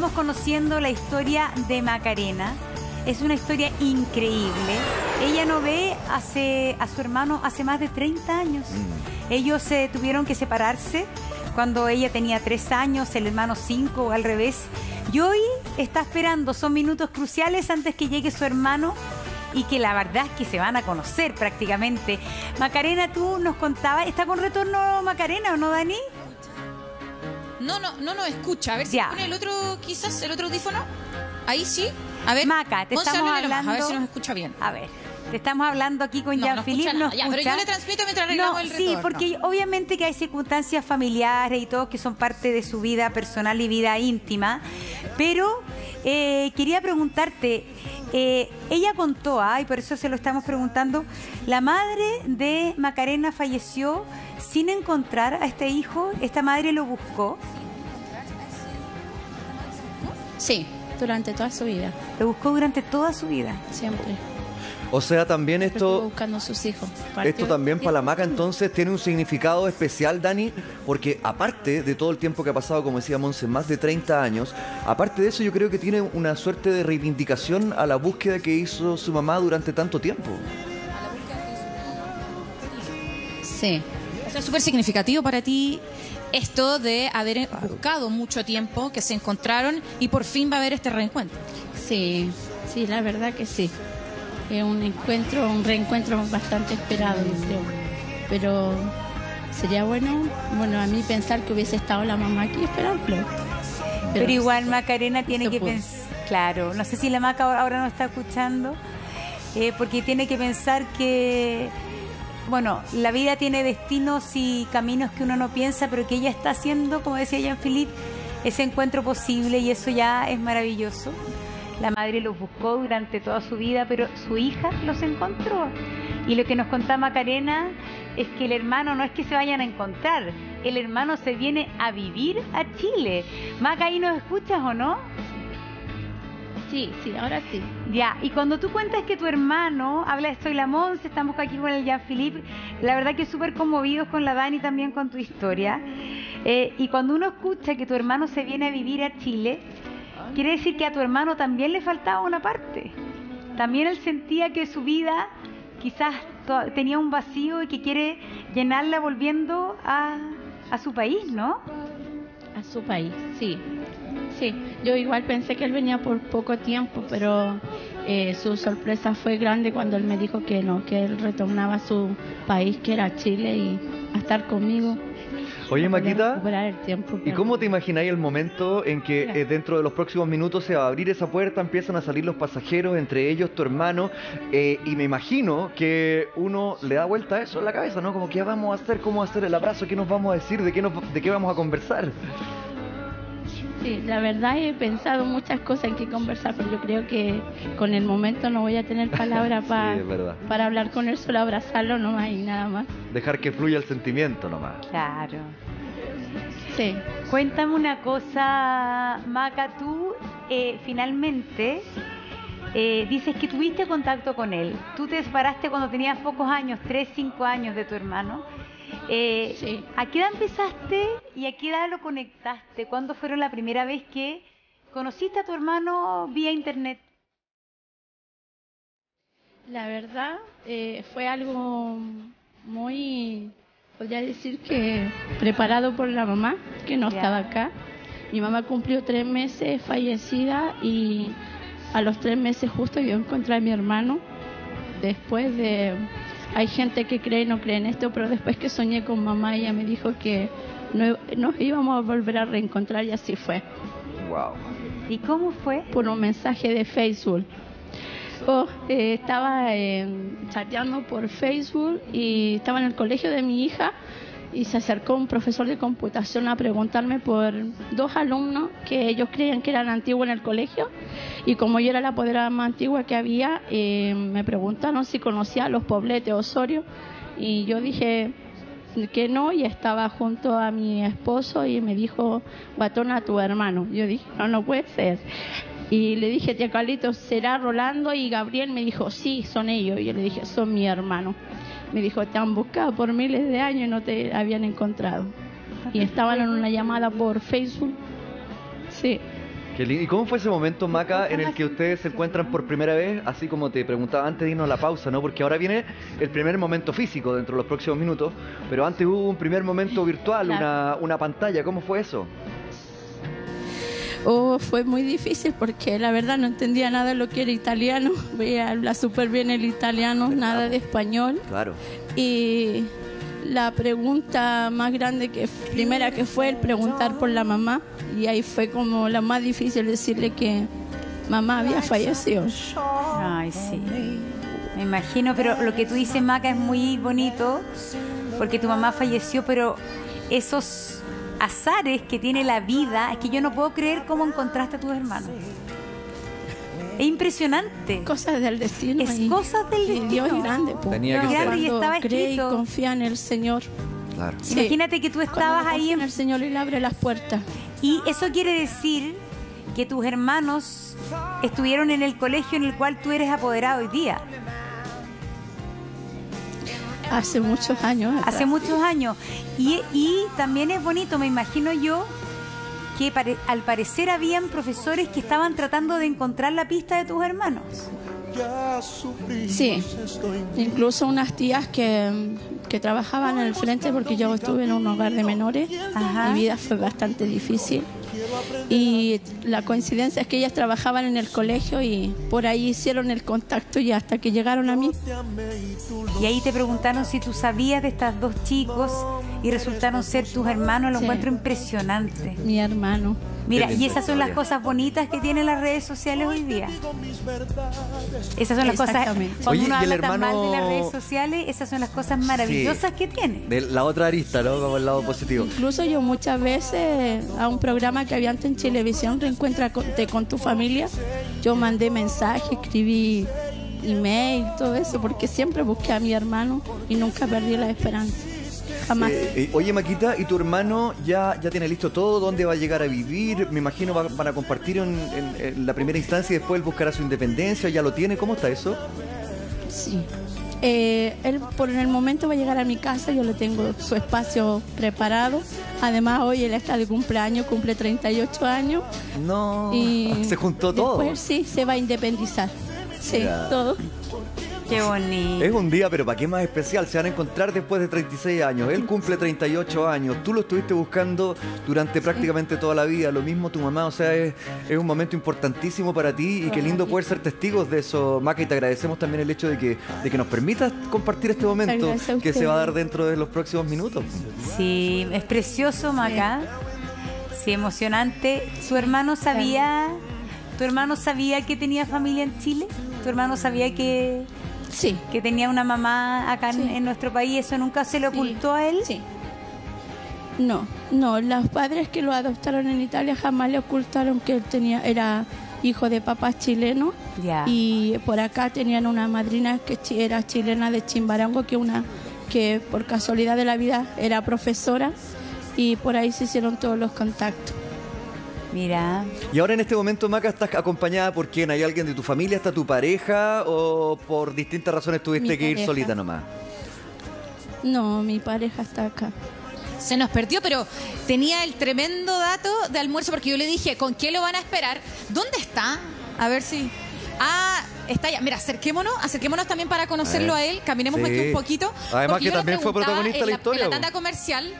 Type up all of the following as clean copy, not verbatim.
estamos conociendo la historia de Macarena. Es una historia increíble. Ella no ve a su hermano hace más de 30 años. Ellos tuvieron que separarse cuando ella tenía 3 años, el hermano 5 o al revés. Y hoy está esperando, son minutos cruciales antes que llegue su hermano y que la verdad es que se van a conocer prácticamente. Macarena, tú nos contabas, ¿está con retorno Macarena o no, Dani? No escucha. A ver si pone el otro, quizás el otro audífono. Ahí sí. A ver, Maca, te estamos hablando. A ver si nos escucha bien. A ver, te estamos hablando aquí con Jean-Philippe. No escucha. Pero yo le transmito mientras arreglamos el retorno. Sí, porque obviamente que hay circunstancias familiares y todo que son parte de su vida personal y vida íntima. Pero quería preguntarte, ella contó, y por eso se lo estamos preguntando, la madre de Macarena falleció sin encontrar a este hijo. ¿Esta madre lo buscó? Sí, durante toda su vida. Lo buscó durante toda su vida. Siempre. O sea, también esto... buscando a sus hijos. Esto también para la Maca entonces tiene un significado especial, Dani, porque aparte de todo el tiempo que ha pasado, como decía Monse, más de 30 años, aparte de eso yo creo que tiene una suerte de reivindicación a la búsqueda que hizo su mamá durante tanto tiempo. Sí. O sea, es súper significativo para ti esto de haber buscado mucho tiempo, que se encontraron y por fin va a haber este reencuentro. Sí, la verdad que sí. Es un reencuentro bastante esperado, yo creo. Pero sería bueno, a mí pensar que hubiese estado la mamá aquí esperándolo. Pero igual Macarena tiene que pensar, claro, no sé si la Maca ahora no está escuchando, porque tiene que pensar que, la vida tiene destinos y caminos que uno no piensa, pero que ella está haciendo, como decía Jean-Philippe, ese encuentro posible y eso ya es maravilloso. La madre los buscó durante toda su vida, pero su hija los encontró. Y lo que nos contaba Macarena es que el hermano no es que se vayan a encontrar, el hermano se viene a vivir a Chile. Maca, ¿ahí nos escuchas o no? Sí, ahora sí. Ya, y cuando tú cuentas que tu hermano, habla de Soy la Monse, estamos aquí con el Jean-Philippe, la verdad que súper conmovidos con la Dani también con tu historia. Y cuando uno escucha que tu hermano se viene a vivir a Chile, quiere decir que a tu hermano también le faltaba una parte. También él sentía que su vida quizás tenía un vacío y que quiere llenarla volviendo a su país, ¿no? A su país, sí. Sí, yo igual pensé que él venía por poco tiempo, pero su sorpresa fue grande cuando él me dijo que no, que él retornaba a su país, que era Chile, y a estar conmigo. Oye, Maquita, el tiempo, ¿y cómo te imagináis el momento en que dentro de los próximos minutos se va a abrir esa puerta, empiezan a salir los pasajeros, entre ellos tu hermano, y me imagino que uno le da vuelta a eso en la cabeza, ¿no? Como, ¿qué vamos a hacer? ¿Cómo va a ser el abrazo? ¿Qué nos vamos a decir? ¿De qué vamos a conversar? Sí, la verdad he pensado muchas cosas en que conversar, pero yo creo que con el momento no voy a tener palabras para hablar con él, solo abrazarlo nomás y nada más. Dejar que fluya el sentimiento nomás. Claro. Sí. Cuéntame una cosa, Maca, tú finalmente dices que tuviste contacto con él. Tú te separaste cuando tenías pocos años, 3, 5 años de tu hermano. Sí. ¿A qué edad empezaste y a qué edad lo conectaste? ¿Cuándo fueron la primera vez que conociste a tu hermano vía internet? La verdad fue algo muy, podría decir que preparado por la mamá, que no estaba acá. Mi mamá cumplió 3 meses fallecida y a los 3 meses justo yo encontré a mi hermano. Después de... Hay gente que cree y no cree en esto, pero después que soñé con mamá, ella me dijo que nos íbamos a volver a reencontrar y así fue. Wow. ¿Y cómo fue? Por un mensaje de Facebook. Estaba chateando por Facebook y estaba en el colegio de mi hija y se acercó un profesor de computación a preguntarme por 2 alumnos que ellos creían que eran antiguos en el colegio, y como yo era la apoderada más antigua que había, me preguntaron si conocía a los Poblete Osorio, y yo dije que no, y estaba junto a mi esposo y me dijo, Guatona, tu hermano. Yo dije, no puede ser. Y le dije, tía Carlitos, ¿será Rolando y Gabriel? Me dijo, sí, son ellos. Y yo le dije, son mi hermano. Me dijo, te han buscado por miles de años y no te habían encontrado. Y estaban en una llamada por Facebook. Sí. Qué lindo. ¿Y cómo fue ese momento, Maca, en el que ustedes se encuentran por primera vez? Así como te preguntaba antes de irnos a la pausa, ¿no? Porque ahora viene el primer momento físico dentro de los próximos minutos, pero antes hubo un primer momento virtual, una pantalla. ¿Cómo fue eso? Oh, fue muy difícil porque la verdad no entendía nada de lo que era italiano. Veía hablar súper bien el italiano, nada de español. Claro. Y la pregunta más grande primera que fue el preguntar por la mamá. Y ahí fue como la más difícil decirle que mamá había fallecido. Ay, sí. Me imagino, pero lo que tú dices, Maca, es muy bonito porque tu mamá falleció, pero esos azares que tiene la vida, es que yo no puedo creer cómo encontraste a tus hermanos. Es impresionante. Cosas del destino. Es cosas del destino. Dios es grande. Tenía que ser. Y estaba cree y escrito. confía en el Señor. Claro. Sí. Imagínate que tú estabas ahí en el Señor y le abre las puertas. y eso quiere decir que tus hermanos estuvieron en el colegio en el cual tú eres apoderado hoy día. Hace muchos años. Hace muchos años. Y también es bonito, me imagino yo, que al parecer habían profesores que estaban tratando de encontrar la pista de tus hermanos. Sí, incluso unas tías que trabajaban en el frente, porque yo estuve en un hogar de menores. Ajá. Mi vida fue bastante difícil y la coincidencia es que ellas trabajaban en el colegio y por ahí hicieron el contacto y hasta que llegaron a mí. Y ahí te preguntaron si tú sabías de estos dos chicos y resultaron ser tus hermanos. Lo Sí. encuentro impresionante. Mi hermano. Mira, Qué y linda esas son las historia. cosas bonitas que tienen las redes sociales hoy día. Esas son las cosas, Exactamente. cuando Oye, uno y el habla tan mal de las hermano- redes sociales, esas son las cosas maravillosas Sí. que tiene. De la otra arista, ¿no? Como el lado positivo. Incluso yo muchas veces a un programa que había antes en Televisión, Reencuéntrate con tu familia, yo mandé mensajes, escribí email, todo eso, porque siempre busqué a mi hermano y nunca perdí la esperanza. Jamás. Oye, Maquita, ¿y tu hermano ya tiene listo todo? ¿Dónde va a llegar a vivir? Me imagino van a compartir en la primera instancia y después él buscará su independencia. ¿Ya lo tiene? ¿Cómo está eso? Sí. Él por el momento va a llegar a mi casa, yo le tengo su espacio preparado. Además, hoy él está de cumpleaños, cumple 38 años. No, Y se juntó todo. después sí, se va a independizar. Sí, Ya. todo. Qué bonito. Es un día, pero ¿para qué más especial? Se van a encontrar después de 36 años. Él cumple 38 años. Tú lo estuviste buscando durante prácticamente toda la vida. Lo mismo tu mamá. O sea, es un momento importantísimo para ti y qué lindo poder ser testigos de eso, Maca. Y te agradecemos también el hecho de que nos permitas compartir este momento Gracias a que se va a dar ustedes. dentro de los próximos minutos. Sí, es precioso, Maca. Sí, emocionante. ¿Tu hermano sabía que tenía familia en Chile? ¿Tu hermano sabía que Sí. tenía una mamá acá Sí. en nuestro país? ¿Eso nunca se le ocultó a él? Sí. No, los padres que lo adoptaron en Italia jamás le ocultaron que él era hijo de papás chilenos. Ya. Y por acá tenían una madrina que era chilena de Chimbarango, que por casualidad de la vida era profesora, y por ahí se hicieron todos los contactos. Mira, Y ahora en este momento, Maca, ¿estás acompañada por quién? ¿Hay alguien de tu familia? ¿Está tu pareja? ¿O por distintas razones tuviste Mi que ir pareja. solita nomás? No, mi pareja está acá. Se nos perdió, pero tenía el tremendo dato de almuerzo porque yo le dije, ¿con qué lo van a esperar? ¿Dónde está? A ver si... Ah, está ya. Mira, acerquémonos también para conocerlo a él. Caminemos Sí. aquí un poquito. Además porque que yo le también fue preguntaba protagonista de la historia, En la po. tanda comercial.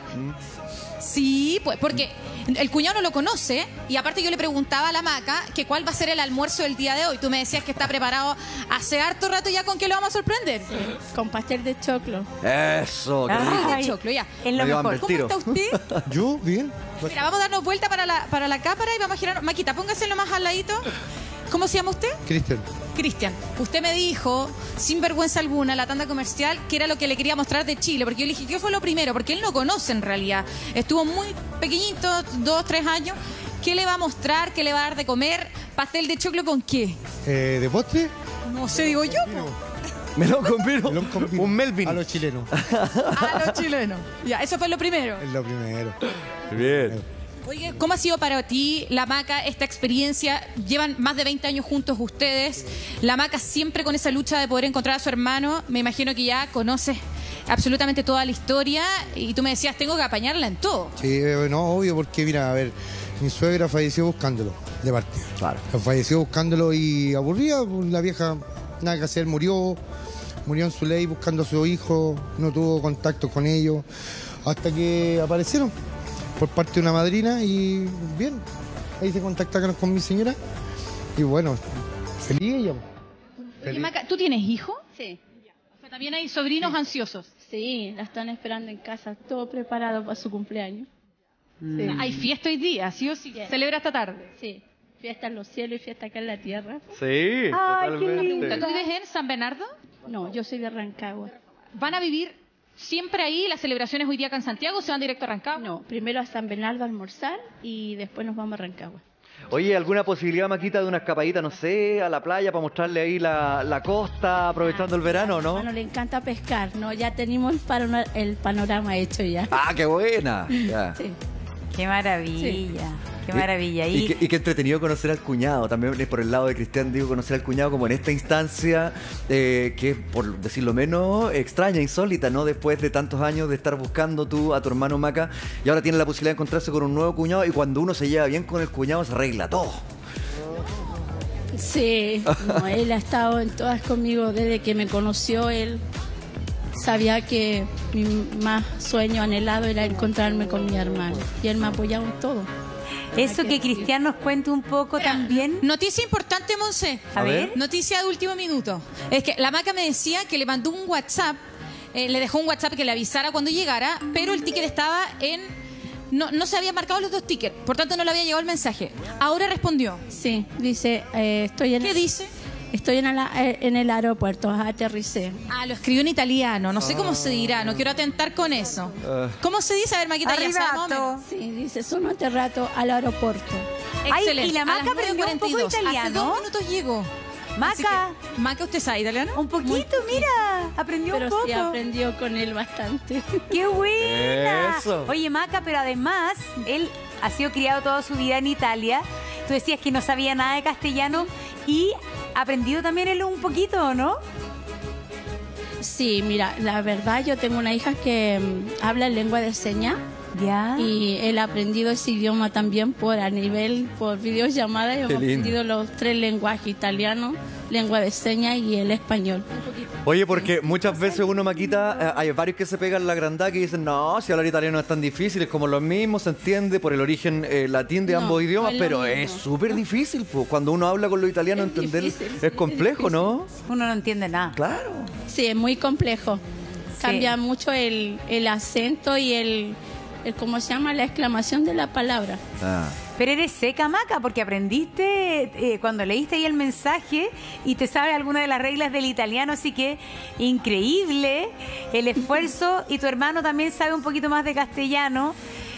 Sí, pues porque el cuñado no lo conoce y aparte yo le preguntaba a la Maca que cuál va a ser el almuerzo del día de hoy. Tú me decías que está preparado hace harto rato ya. ¿Con qué lo vamos a sorprender? Con pastel de choclo. Eso, qué rico. Ay, Choclo, ya. es lo Me dio mejor. hambre. ¿Cómo tiro. está usted? Yo, bien. Mira, vamos a darnos vuelta para la cámara y vamos a girar. Maquita, póngase lo más al ladito. ¿Cómo se llama usted? Cristian. Cristian. Usted me dijo, sin vergüenza alguna, la tanda comercial, que era lo que le quería mostrar de Chile. Porque yo le dije, ¿qué fue lo primero? Porque él no conoce en realidad. Estuvo muy pequeñito, 2, 3 años. ¿Qué le va a mostrar? ¿Qué le va a dar de comer? ¿Pastel de choclo con qué? ¿De postre? No sé, digo yo. Melón con vino. Melón con vino. Un Melvin. A los chilenos. A los chilenos. Ya, eso fue lo primero. Es lo primero. Bien. Oye, ¿cómo ha sido para ti, la Maca, esta experiencia? Llevan más de 20 años juntos ustedes. La Maca siempre con esa lucha de poder encontrar a su hermano. Me imagino que ya conoces absolutamente toda la historia y tú me decías, tengo que apañarla en todo. Sí, no, obvio, porque mira, a ver, mi suegra falleció buscándolo. de partida. Claro. Falleció buscándolo y aburrida, pues, la vieja nada que hacer, murió en su ley buscando a su hijo, no tuvo contacto con ellos, hasta que aparecieron por parte de una madrina y bien, ahí se contactaron con mi señora y bueno, feliz ella. Oye, Maca, ¿tú tienes hijos? Sí. O sea, también hay sobrinos ansiosos. Sí, la están esperando en casa, todo preparado para su cumpleaños. Sí. Hay fiesta hoy día, ¿sí o sí? Bien. ¿Celebra esta tarde? Sí, fiesta en los cielos y fiesta acá en la tierra. Sí, totalmente. ¿Tú vives en San Bernardo? No, yo soy de Rancagua. ¿Van a vivir siempre ahí las celebraciones hoy día acá en Santiago o se van directo a Rancagua? No, primero a San Bernardo a almorzar y después nos vamos a Rancagua. Oye, ¿alguna posibilidad, Maquita, de una escapadita, no sé, a la playa para mostrarle ahí la costa, aprovechando el verano, no? Bueno, le encanta pescar, ¿no? Ya tenemos el panorama hecho ya. ¡Ah, qué buena! Ya. Sí. Qué maravilla, qué maravilla. Y qué entretenido conocer al cuñado, también por el lado de Cristian, digo, conocer al cuñado como en esta instancia, que es, por decirlo menos, extraña, insólita, ¿no? Después de tantos años de estar buscando tú a tu hermano Maca, y ahora tiene la posibilidad de encontrarse con un nuevo cuñado, y cuando uno se lleva bien con el cuñado se arregla todo. Sí, no, él ha estado en todas conmigo desde que me conoció. Él sabía que mi más sueño anhelado era encontrarme con mi hermano y él me ha apoyado en todo. Eso que Cristian nos cuente un poco también. Noticia importante, Monse. A ver. Noticia de último minuto. Es que la Maca me decía que le mandó un WhatsApp, le dejó un WhatsApp que le avisara cuando llegara, pero el ticket estaba en... No se habían marcado los dos tickets, por tanto no le había llegado el mensaje. Ahora respondió. Sí, dice, estoy en... ¿Qué dice? Estoy en el aeropuerto, aterricé. Ah, lo escribió en italiano, no sé cómo se dirá, no quiero atentar con eso. ¿Cómo se dice? A ver, Maquita, ya sabemos. Arrivato. Sí, dice, sono atterrato al aeropuerto. Ay, Excelente. y la A Maca las aprendió un poco 9:42. italiano. Hace 2 minutos llegó. Así Maca, que, Maca, ¿usted sabe italiano? un poquito, mira, aprendió Pero un poco. sí aprendió con él bastante. ¡Qué buena! Eso. Oye, Maca, pero además, él ha sido criado toda su vida en Italia. Tú decías que no sabía nada de castellano y ha aprendido también él un poquito, ¿no? Sí, mira, la verdad yo tengo una hija que habla en lengua de señas. Ya. Y él ha aprendido ese idioma también por videollamada. Hemos aprendido los 3 lenguajes, italiano, lengua de señas y el español. Oye, porque muchas veces uno, Maquita, hay varios que se pegan la grandad que dicen, no, si hablar italiano es tan difícil, es como lo mismo, se entiende por el origen latín de ambos idiomas, no es lo pero es mismo. súper difícil, pues. Cuando uno habla con los italianos, Es entender difícil, es complejo, ¿no? Uno no entiende nada. Claro. Sí, es muy complejo. Cambia mucho el acento y el ¿cómo se llama? La exclamación de la palabra. Ah. Pero eres seca, Maca, porque aprendiste cuando leíste ahí el mensaje y te sabes alguna de las reglas del italiano, así que increíble el esfuerzo. Y tu hermano también sabe un poquito más de castellano,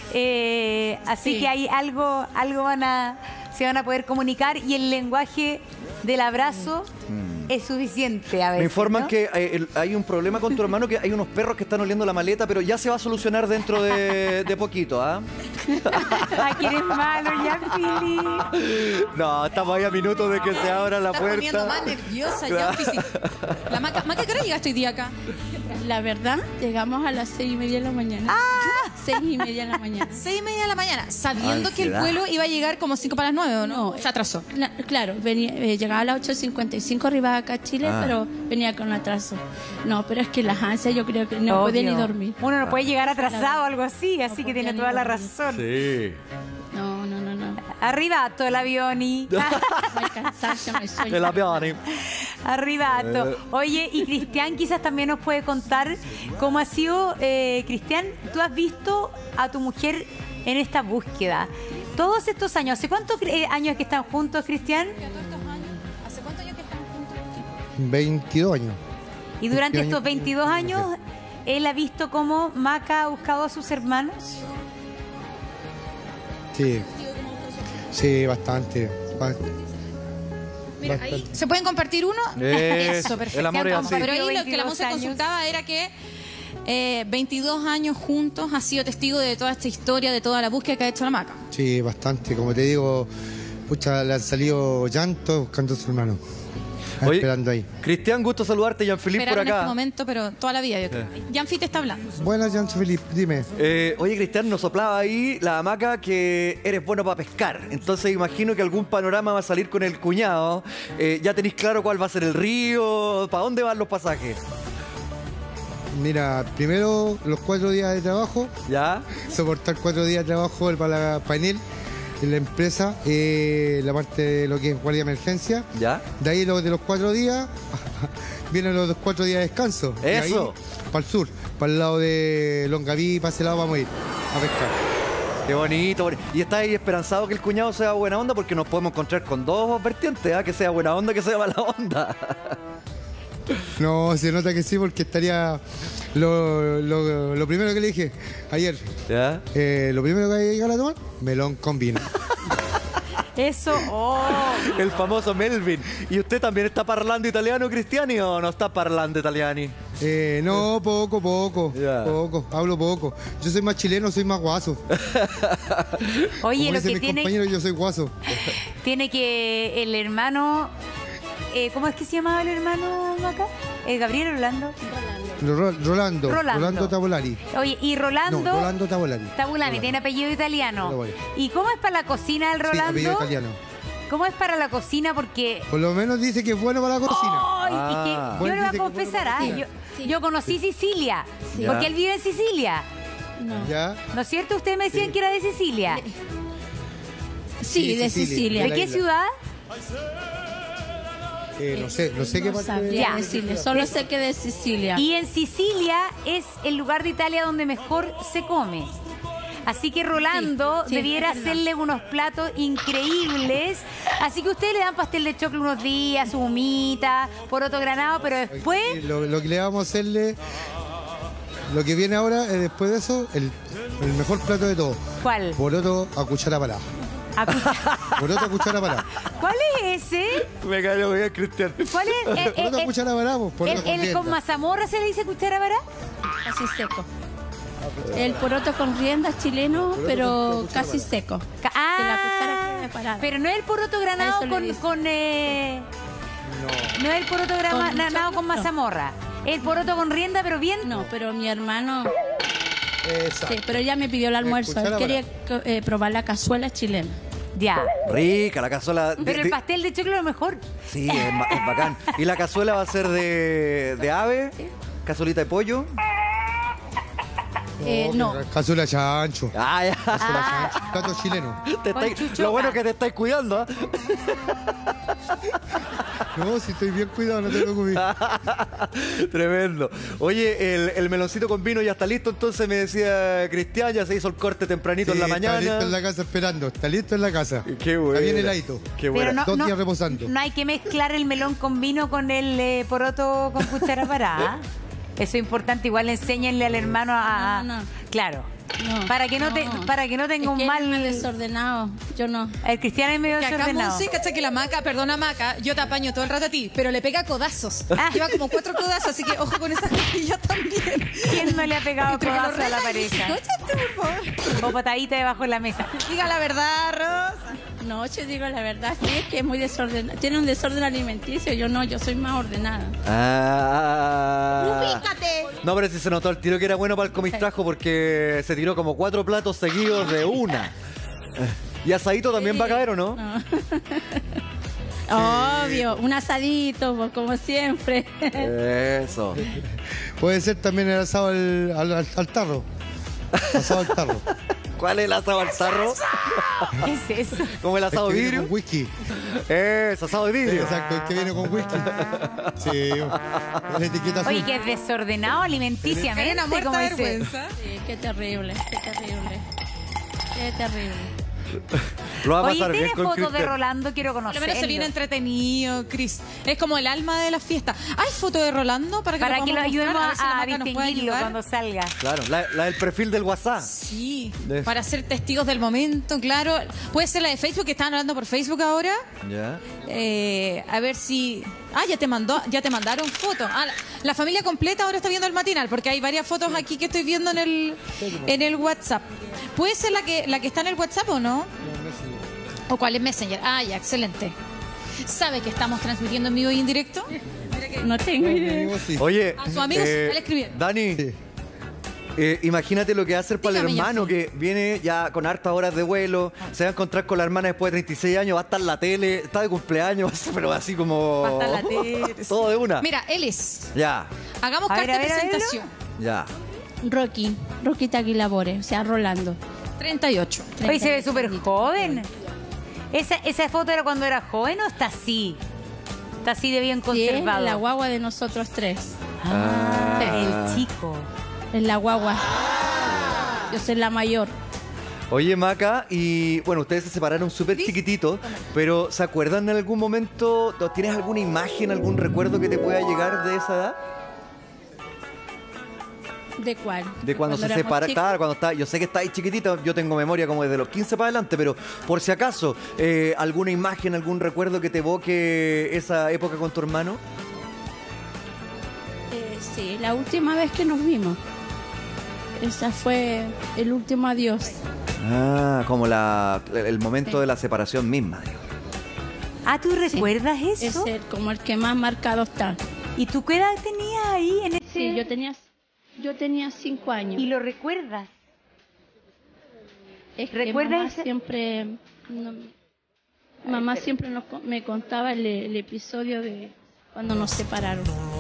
así Sí. que hay algo se van a poder comunicar y el lenguaje del abrazo es suficiente a veces. Me informan ¿no? que hay un problema con tu hermano, que hay unos perros que están oliendo la maleta, pero ya se va a solucionar dentro de poquito, ¿ah? Ay, que eres malo ya, Fili. No, estamos ahí a minutos de que se abra la Está poniendo puerta. más nerviosa ya. La Maca, ¿qué hora llegaste hoy día acá? La verdad, llegamos a las 6:30 de la mañana. 6:30 de la mañana. 6:30 de la mañana, sabiendo que el Ansiedad. vuelo iba a llegar como 5 para las 9, ¿o no? No. Se atrasó. Claro, llegaba a las 8:55, arribaba acá a Chile, pero venía con atraso. No, pero es que las ansias yo creo que no podía ni Obvio. dormir. Uno no puede llegar atrasado o algo así, así que podía tiene ni toda la dormir. razón. Sí. No. Arribato el avioni. No hay cansancio, no hay sueño. El avión. Arribato. Oye, y Cristian quizás también nos puede contar cómo ha sido, Cristian, tú has visto a tu mujer en esta búsqueda. Todos estos años, ¿hace cuántos años que están juntos, Cristian? ¿Hace cuántos años que están juntos? 22 años. Y durante 22 estos años. 22 años, él ha visto cómo Maca ha buscado a sus hermanos. Sí. Sí, bastante. Mira, ahí se pueden compartir uno. Eso, perfecto. El amor es así. Pero ahí lo que la 22 Monse años. consultaba era que 22 años juntos ha sido testigo de toda esta historia, de toda la búsqueda que ha hecho la Maca. Sí, bastante. Como te digo, pucha, le han salido llantos buscando a su hermano. Oye, esperando ahí. Cristian, gusto saludarte, Jean-Philippe por Esperar en acá. este momento, pero toda la vida yo creo. Jean-Philippe está hablando. Buenas, Jean-Philippe, dime. Oye, Cristian, nos soplaba ahí la hamaca que eres bueno para pescar. Entonces imagino que algún panorama va a salir con el cuñado. ¿Ya tenéis claro cuál va a ser el río? ¿Para dónde van los pasajes? Mira, primero los 4 días de trabajo, ¿Ya? soportar 4 días de trabajo para panel en la empresa, la parte de lo que es guardia de emergencia. ¿Ya? De ahí de los 4 días vienen los 4 días de descanso. Eso. Y ahí, para el sur, para el lado de Longaví, para ese lado vamos a ir a pescar. Qué bonito. ¿Y estás ahí esperanzado que el cuñado sea buena onda? Porque nos podemos encontrar con dos vertientes, ¿ah? Que sea buena onda, que sea mala onda. No, se nota que sí, porque estaría lo primero que le dije ayer. ¿Ya? Lo primero que hay que llegar a tomar, melón con vino. Eso, El famoso Melvin. ¿Y usted también está parlando italiano, Cristiani, o no está parlando italiani? No, poco, Ya. poco, hablo poco. Yo soy más chileno, soy más guaso. Oye, Como lo dicen que mis tiene, compañeros, yo soy guaso. tiene que el hermano, ¿cómo es que se llamaba el hermano acá? Gabriel Orlando. Rolando Tavolari. Oye, y Rolando. No, Rolando Tavolari. Tabulani, tiene apellido italiano. Tavolari. ¿Y cómo es para la cocina del Sí, apellido Rolando? italiano. ¿Cómo es para la cocina? Porque Por lo menos dice que es bueno para la cocina. ¡ay! Ah. Es que yo Bueno, le voy a dice que confesar, fue una yo conocí Sicilia, Ya. porque él vive en Sicilia. No. ¿Ya? ¿No es cierto? Ustedes me decían que era de Sicilia. Sí, de Sicilia. ¿De la qué isla. ciudad? No sé qué No parte sabría Ya. decirle, solo sé que de Sicilia. Y en Sicilia es el lugar de Italia donde mejor se come. Así que Rolando Sí, sí, debiera es verdad. hacerle unos platos increíbles. Así que ustedes le dan pastel de choclo unos días, su humita, poroto granado, pero después Lo que le vamos a hacerle, lo que viene ahora, después de eso, el mejor plato de todo. ¿cuál? Poroto a cuchara parada. Poroto a cuchara parada. ¿Cuál es ese? Me cayó bien, Cristian. ¿Cuál es? Poroto a cuchara parada, pues, poroto con ¿El rienda. con mazamorra se le dice cuchara para? Casi seco. El poroto con riendas chileno, pero casi seco. Que la cuchara quede parada. Pero no es el poroto granado Eso le dice. no es el poroto granado choclo, con no. mazamorra. El poroto con rienda, pero bien. No, pero mi hermano, Exacto. sí, pero ella me pidió el almuerzo. Él cuchara quería probar la cazuela chilena. Ya. Rica, la cazuela. Pero el pastel de choclo es lo mejor. Sí, es bacán. ¿Y la cazuela va a ser de ave? ¿Cazuelita de pollo? No, Cazuela chancho. Ah, ya. Ah, Plato chileno. Te Con estáis- chuchoca. lo bueno es que te estáis cuidando, ¿ah? No, si estoy bien cuidado, no te preocupes. Tremendo. Oye, el meloncito con vino ya está listo, entonces me decía Cristian, ya se hizo el corte tempranito en la Sí, mañana. Está listo en la casa esperando. Está listo en la casa. Qué bueno. Está bien heladito. Qué pero bueno. no, 2 días reposando. no hay que mezclar el melón con vino con el poroto con cuchara parada. Eso es importante. Igual enséñenle al hermano a... No. Claro. no. Para que no tenga Es un que él mal... es desordenado. Yo no. El cristiano es medio Que acá desordenado. Monse, cacha que la maca, perdona maca, yo te apaño todo el rato a ti, pero le pega codazos. Ah. Lleva como 4 codazos, así que ojo con esas costillas también. ¿Quién no le ha pegado Entre que lo codazo a la reta y dice, pareja? "Óchate, por favor". O patadita debajo de la mesa. Diga la verdad, Rosa. No, yo digo la verdad, sí, es que es muy desordenado. Tiene un desorden alimenticio, yo no, yo soy más ordenada. Ah. No, pero si se notó el tiro que era bueno para el comistrajo porque se tiró como 4 platos seguidos de una. ¿Y asadito también va a caer o no? No. Obvio, un asadito, pues, como siempre. Eso. Puede ser también el asado al tarro. Asado al tarro. ¿Cuál es el asado al tarro? ¿Qué es eso? ¿Como el asado El de que viene vidrio? con whisky. Es asado de vidrio. Exacto, el que viene con whisky. Sí, la etiqueta azul. Oye, que es desordenado alimenticiamente. Era una muerta como dice. vergüenza. Sí, qué terrible, qué terrible. Qué terrible. Lo va a Oye, pasar bien ¿tiene con fotos de Cristian. Rolando? Quiero Por lo conocerlo. menos se viene entretenido, Cris. Es como el alma de la fiesta. ¿Hay foto de Rolando para que Para que lo podamos ayudemos mostrar? ver si la a maca nos puede distinguirlo ayudar. cuando salga. Claro, la del perfil del WhatsApp. Sí, De- para ser testigos del momento, claro. Puede ser la de Facebook, que estaban hablando por Facebook ahora. Ya. A ver si... Ah, ya te mandaron fotos. Ah, la familia completa ahora está viendo el matinal, porque hay varias fotos aquí que estoy viendo en el WhatsApp. ¿Puede ser la que está en el WhatsApp o no? ¿O cuál es Messenger? Ah, ya, excelente. ¿Sabe que estamos transmitiendo en vivo y en directo? No tengo idea. Oye, A sus amigos ya le escribieron. Dani, imagínate lo que va a hacer para el Dígame, hermano Jeffrey. que viene ya con hartas horas de vuelo, se va a encontrar con la hermana después de 36 años, va a estar en la tele, está de cumpleaños, pero así como... Va a estar la tele. Todo de una. Mira, él es. Ya, Hagamos A ver, carta a de ver, a verlo. presentación. ya. Rocky Taquilabore, o sea, Rolando. 38. Oye, se ve súper joven. ¿Esa foto era cuando era joven o está así? Está así de bien Sí, es conservado. la guagua de nosotros tres. El chico. Es la guagua. Yo soy la mayor. Oye, Maca, y bueno, ustedes se separaron súper chiquititos, pero ¿se acuerdan en algún momento? ¿Tienes alguna imagen, algún recuerdo que te pueda llegar de esa edad? ¿De cuál? De cuando se éramos separa, chicos. claro, cuando está, yo sé que estáis chiquitita, yo tengo memoria como desde los 15 para adelante, pero por si acaso, alguna imagen, algún recuerdo que te evoque esa época con tu hermano. Sí, la última vez que nos vimos. Esa fue el último adiós. Ah, como el momento de la separación misma, digo. Ah, ¿tú recuerdas Es eso? como el que más marcado está. ¿Y tú qué edad tenías ahí en ese? Sí, yo tenía 5 años. ¿Y lo recuerdas? Es que ¿Recuerdas mamá ese? siempre, mamá siempre me contaba el episodio de cuando nos separaron.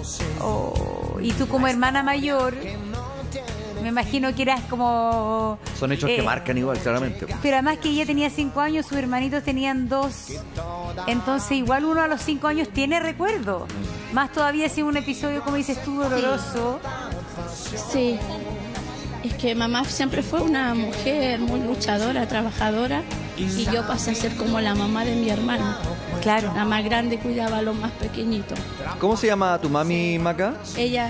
Oh, y tú como hermana mayor, me imagino que eras como... Son hechos que marcan igual, claramente. Pero además que ella tenía 5 años, sus hermanitos tenían 2. Entonces igual uno a los 5 años tiene recuerdo. Más todavía si es un episodio, como dices tú, doloroso. Sí, es que mamá siempre fue una mujer muy luchadora, trabajadora, y yo pasé a ser como la mamá de mi hermano. Claro. La más grande cuidaba a los más pequeñitos. ¿Cómo se llama tu mami, Maca? Ella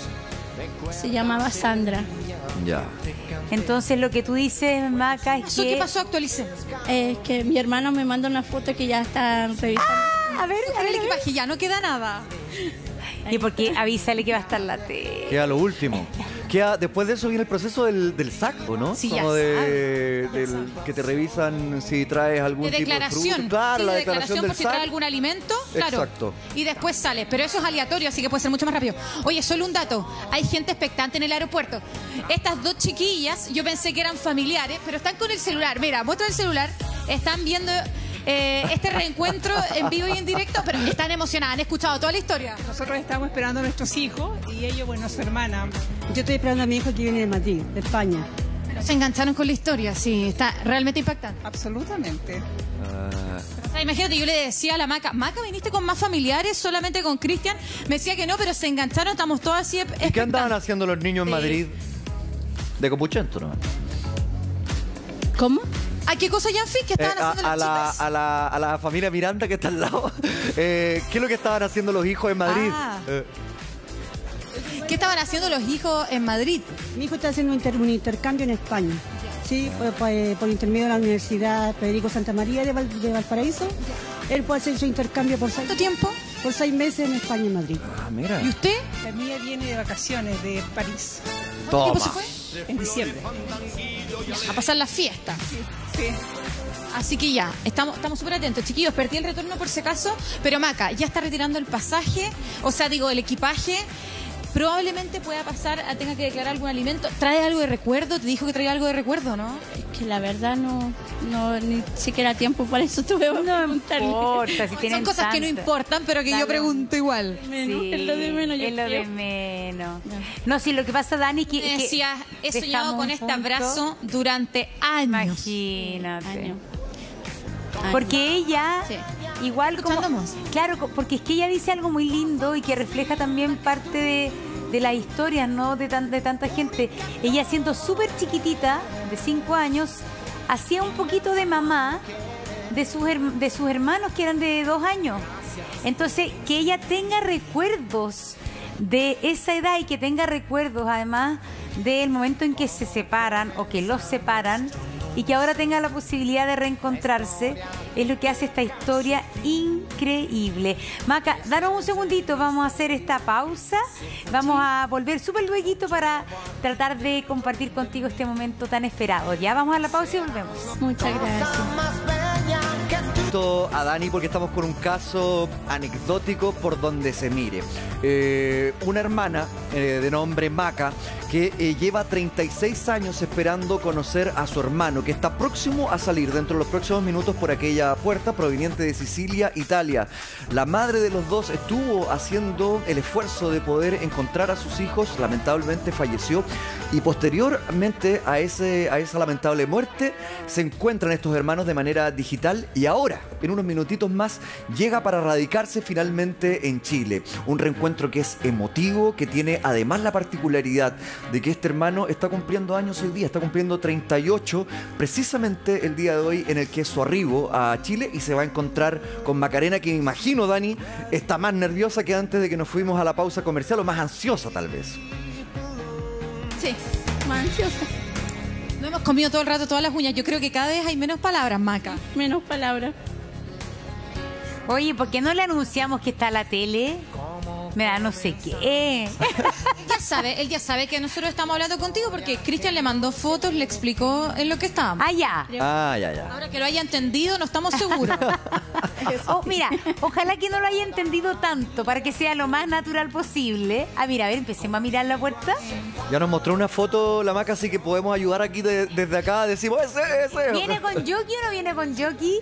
se llamaba Sandra. Ya. Entonces lo que tú dices, Maca, es ¿Eso que... qué pasó? Actualicé. Es que mi hermano me manda una foto que ya está revisando. A ver, Buscar el equipaje, ya no queda nada. Y porque avísale que va a estar la tele. Queda lo último. Después de eso viene el proceso del saco, ¿no? Sí, como ya que te revisan si traes algún De tipo de declaración. fruto. Claro, Sí, la de declaración del por si trae SAC. algún alimento. Claro. Exacto. Y después sale. Pero eso es aleatorio, así que puede ser mucho más rápido. Oye, solo un dato. Hay gente expectante en el aeropuerto. Estas dos chiquillas, yo pensé que eran familiares, pero están con el celular. Mira, muestra el celular. Están viendo este reencuentro en vivo y en directo, pero están emocionadas. Han escuchado toda la historia. Nosotros estamos esperando a nuestros hijos y ellos, bueno, su hermana. Yo estoy esperando a mi hijo que viene de Madrid, de España. Se engancharon con la historia, sí. Está realmente impactante. Absolutamente. O sea, imagínate, yo le decía a la Maca, Maca, ¿viniste con más familiares, solamente con Cristian? Me decía que no, pero se engancharon, estamos todos así ¿Y qué andaban expectantes. haciendo los niños en Sí. Madrid? De Copuchento, ¿no? ¿Cómo? ¿A qué cosa, Janfi? ¿Qué estaban haciendo a, las la, chicas? a la familia Miranda que está al lado. ¿Qué es lo que estaban haciendo los hijos en Madrid? Ah. ¿Qué estaban haciendo los hijos en Madrid? Mi hijo está haciendo un intercambio en España. Sí, por intermedio de la Universidad Federico Santa María de Valparaíso. Él puede hacer su intercambio por ¿Cuánto tiempo? 6 meses en España y en Madrid. Ah, mira. ¿Y usted? La mía viene de vacaciones de París ¿Cuánto tiempo se Toma. fue? en diciembre. A pasar la fiesta. Sí. Así que ya, estamos súper atentos. Chiquillos, perdí el retorno por si acaso, pero Maca ya está retirando el pasaje, o sea, digo, el equipaje. Probablemente pueda pasar a tenga que declarar algún alimento. ¿Trae algo de recuerdo? Te dijo que traía algo de recuerdo, ¿no? Es que la verdad no ni siquiera tiempo para eso tuve que preguntarle. importa, si tienen Son cosas que no tanto. importan, pero que yo Claro. pregunto igual. Sí, Es lo de menos, yo es lo de creo. menos. No, sí, lo que pasa, Dani, que... Me decía, he soñado dejamos con un este punto. abrazo durante años. Imagínate. Año. Porque ella, Sí. igual como... Escuchando música. Claro, porque es que ella dice algo muy lindo y que refleja también parte de las historias, ¿no? De tanta gente. Ella siendo súper chiquitita, de 5 años, hacía un poquito de mamá de sus hermanos que eran de 2 años. Entonces, que ella tenga recuerdos de esa edad y que tenga recuerdos además del momento en que se separan o que los separan y que ahora tenga la posibilidad de reencontrarse, es lo que hace esta historia increíble. Maca, danos un segundito, vamos a hacer esta pausa, vamos a volver súper lueguito para tratar de compartir contigo este momento tan esperado. Ya vamos a la pausa y volvemos. Muchas gracias. Más bella que tú. poquito a Dani porque estamos con un caso anecdótico por donde se mire. Una hermana de nombre Maca que lleva 36 años esperando conocer a su hermano, que está próximo a salir dentro de los próximos minutos por aquella puerta proveniente de Sicilia, Italia. La madre de los dos estuvo haciendo el esfuerzo de poder encontrar a sus hijos, lamentablemente falleció, y posteriormente a esa lamentable muerte se encuentran estos hermanos de manera digital y ahora, en unos minutitos más, llega para radicarse finalmente en Chile. Un reencuentro que es emotivo, que tiene además la particularidad de que este hermano está cumpliendo años hoy día, está cumpliendo 38, precisamente el día de hoy en el que es su arribo a Chile y se va a encontrar con Macarena, que me imagino, Dani, está más nerviosa que antes de que nos fuimos a la pausa comercial, o más ansiosa tal vez. Sí, más ansiosa. No hemos comido todo el rato todas las uñas. Yo creo que cada vez hay menos palabras, Maca. Menos palabras. Oye, ¿por qué no le anunciamos que está a la tele? Me da no sé qué. Él ya sabe que nosotros estamos hablando contigo porque Cristian le mandó fotos, le explicó en lo que estábamos. Ah, ya. Ya. Ahora que lo haya entendido, no estamos seguros. Mira, ojalá que no lo haya entendido tanto para que sea lo más natural posible. Mira, a ver, empecemos a mirar la puerta. Ya nos mostró una foto la Maca, así que podemos ayudar aquí desde acá. Decimos, ese. ¿Viene con jockey o no viene con jockey?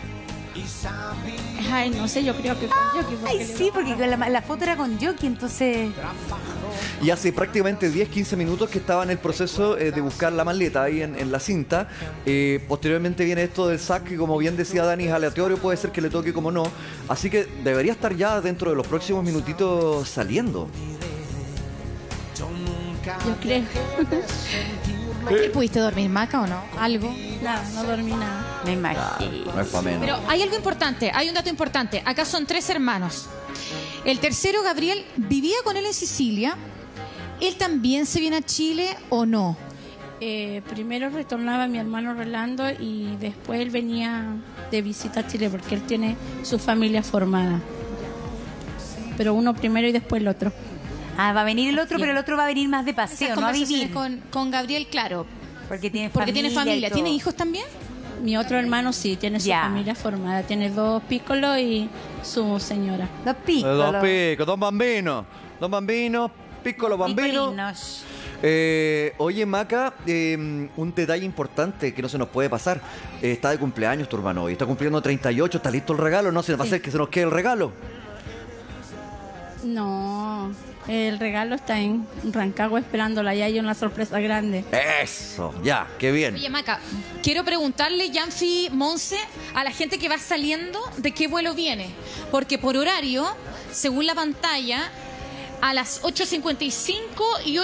Ay, no sé, yo creo que con jockey. Ay, sí, porque la foto era con jockey, entonces... Y hace prácticamente 10-15 minutos que estaba en el proceso de buscar la maleta ahí en la cinta. Posteriormente viene esto del SAC, que como bien decía Dani, es aleatorio, puede ser que le toque como no. Así que debería estar ya dentro de los próximos minutitos saliendo. Yo creo. ¿Pudiste dormir, Maca, o no? ¿Algo? Nada, no dormí nada. Me imagino. No es pa' menos. Pero hay algo importante, hay un dato importante. Acá son 3 hermanos. El tercero, Gabriel, vivía con él en Sicilia. ¿Él también se viene a Chile o no? Primero retornaba mi hermano Rolando y después él venía de visita a Chile porque él tiene su familia formada. Pero uno primero y después el otro. Va a venir el otro, pero el otro va a venir más de paseo, Esas no a vivir. conversaciones con Gabriel, claro. Porque tiene Tiene familia. ¿Tiene hijos también? Mi otro hermano sí, tiene su familia formada. Tiene 2 pícolos y su señora. 2 pícolos. 2 picos, 2 bambinos. 2 bambinos, piccolo bambino. Picolinos. Oye, Maca, un detalle importante que no se nos puede pasar. Está de cumpleaños tu hermano hoy. Está cumpliendo 38. ¿Está listo el regalo? ¿No se va a hacer que se nos quede el regalo? No, el regalo está en Rancagua esperándola. Ya hay una sorpresa grande. Eso, ya, qué bien. Oye, Maca, quiero preguntarle, Yanfi, Monse, a la gente que va saliendo, ¿de qué vuelo viene? Porque por horario, según la pantalla, a las 8:55 y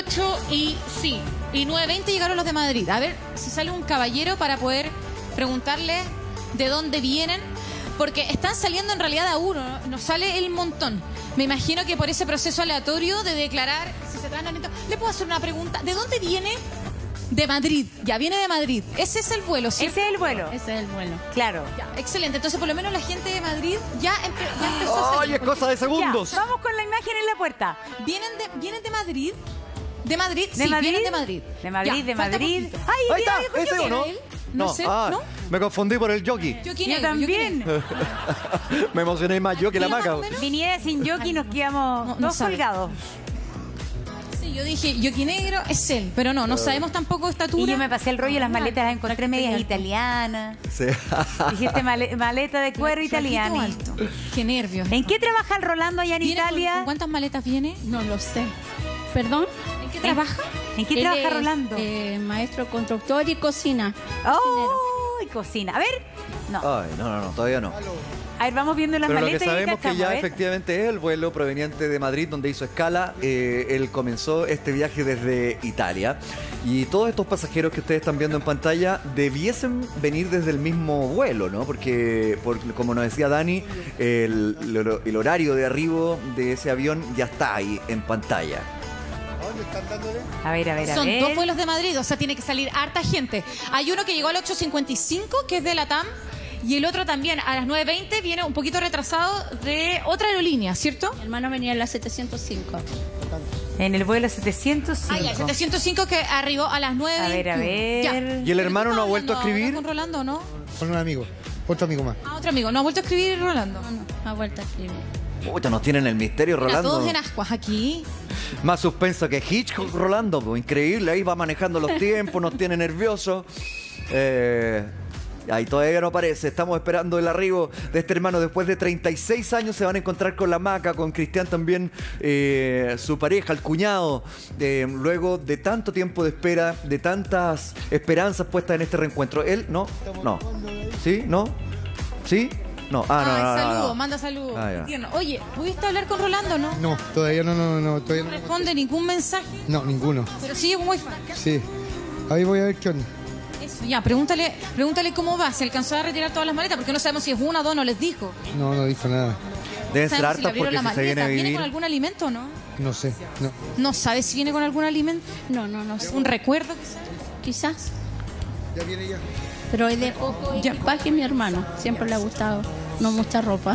9:20 llegaron los de Madrid. A ver si sale un caballero para poder preguntarle de dónde vienen. Porque están saliendo en realidad a uno, nos sale el montón. Me imagino que por ese proceso aleatorio de declarar si se traen alimentos. ¿Le puedo hacer una pregunta? ¿De dónde viene? De Madrid. Ya viene de Madrid. Ese es el vuelo, ¿cierto? Ese es el vuelo. Ese es el vuelo. Claro. Ya, excelente. Entonces, por lo menos la gente de Madrid ya empezó a salir. Oye, es cosa de segundos. Ya, vamos con la imagen en la puerta. ¿Vienen de Madrid? ¿De Madrid? ¿De Sí, Madrid? vienen de Madrid. De Madrid, Ya, de falta Madrid. poquito. Ay, Ahí está, mira, ese o no. ¿Él? No sé, ¿no? Me confundí por el jockey. Yo Yo también. Me emocioné más yo que la Maca. Viniera sin jockey nos quedamos No dos sabe. colgados. Sí, yo dije, Yoki Negro es él, pero no sabemos tampoco estatura. Y yo me pasé el rollo, las maletas las encontré medias alto. italianas. Sí. Dijiste maleta de cuero Flaquito italiana. alto. Qué nervios. ¿En qué trabaja el Rolando allá en ¿Viene Italia? ¿Con cuántas maletas viene? No lo sé. ¿Perdón? ¿En qué trabaja? ¿En qué Él trabaja es, Rolando? Maestro constructor y cocina. ¡Oh! Y cocina. A ver. No. Ay, no, todavía no. A ver, vamos viendo las Pero lo que maletas sabemos y que cachamos, ya ¿eh? efectivamente es el vuelo proveniente de Madrid, donde hizo escala. Él comenzó este viaje desde Italia. Y todos estos pasajeros que ustedes están viendo en pantalla debiesen venir desde el mismo vuelo, ¿no? Porque como nos decía Dani, el horario de arribo de ese avión ya está ahí en pantalla. A ver. Son 2 vuelos de Madrid, o sea, tiene que salir harta gente. Hay uno que llegó al 8:55, que es de Latam, y el otro también a las 9:20 viene un poquito retrasado de otra aerolínea, ¿cierto? Mi hermano venía en la 705. En el vuelo 705. Ah, ya, 705 que arribó a las 9:20. A ver. Ya. ¿Y el hermano no ha vuelsto a escribir? ¿Con Rolando o no? Con un amigo. otro amigo más. Ah, otro amigo. ¿No ha vuelto a escribir Rolando? No, ha vuelto a escribir. Puta, nos tienen el misterio, Mira, Rolando. todos en ascuas aquí. Más suspenso que Hitchcock, Rolando. Pues, increíble, ahí va manejando los tiempos, nos tiene nerviosos. Ahí todavía no aparece. Estamos esperando el arribo de este hermano. Después de 36 años se van a encontrar con la Maca, con Cristian también, su pareja, el cuñado. Luego de tanto tiempo de espera, de tantas esperanzas puestas en este reencuentro. Él, no. ¿Sí? ¿No? ¿Sí? No. Ah, no, Ay, no, saludos, no. manda saludos. Ah, ya. Tierno. Oye, ¿pudiste hablar con Rolando, no? No, todavía no, todavía No no. responde ningún mensaje, No, ninguno. pero sigue con wifi. Sí. Ahí voy a ver qué onda. Eso, ya, pregúntale cómo va, si alcanzó a retirar todas las maletas, porque no sabemos si es una o dos, no les dijo. No dijo nada. Deben ser ¿Sabemos si le hartas abrieron porque la si se viene a maleta? ¿Viene vivir. con algún alimento o no? No sé, no. ¿No sabe si viene con algún alimento? No sé. ¿Un recuerdo quizás? Quizás. Ya viene ya. Pero es de poco equipaje mi hermano. Siempre le ha gustado. No mucha ropa.